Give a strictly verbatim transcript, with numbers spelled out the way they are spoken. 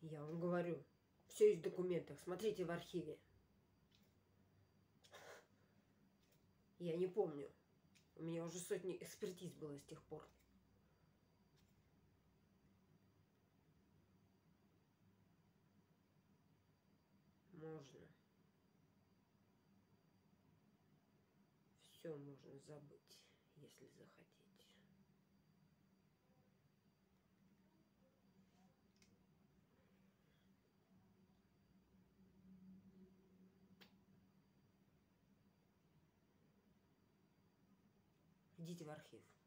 Я вам говорю, все есть в документах. Смотрите в архиве. Я не помню. У меня уже сотни экспертиз было с тех пор. Можно. Все можно забыть, если захотите. Идите в архив.